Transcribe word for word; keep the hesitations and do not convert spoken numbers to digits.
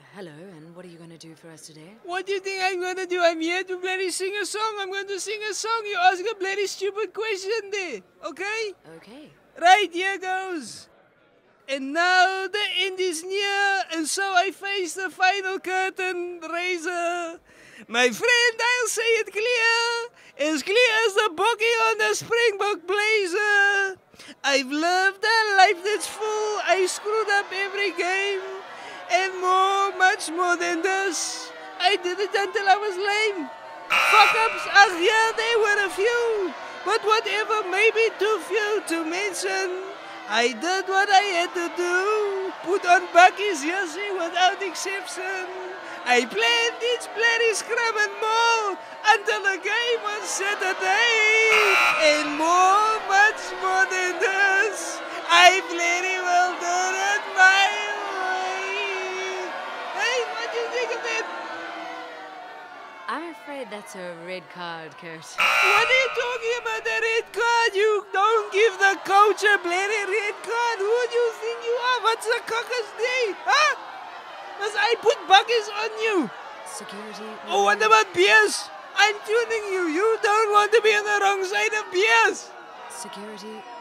hello, and what are you going to do for us today? What do you think I'm gonna do? I'm here to bloody sing a song. I'm going to sing a song. You ask a bloody stupid question there, okay? Okay. Right, here goes. And now the end is near, and so I face the final curtain raiser. My friend, I'll say it clear, as clear as the bogey on the Springbok blazer. I've lived a life that's full. I screwed up every game, and more, much more than this. I did it until I was lame. Fuck-ups, ah yeah, they were a few, but whatever, maybe too few to mention. I did what I had to do, put on Bucky's jersey without exception. I played each bloody scrum and more until the game on Saturday. And more, much more than this, I bloody well done it my way. Hey, what do you think of that? I'm afraid that's a red card, Kurt. What are you talking about, the red card? You don't give the coach a bloody red card. Who do you think you are? What's the caucus day? Huh? Must I put buckets on you? Security. Oh, what about beers? I'm tuning you. You don't want to be on the wrong side of beers. Security.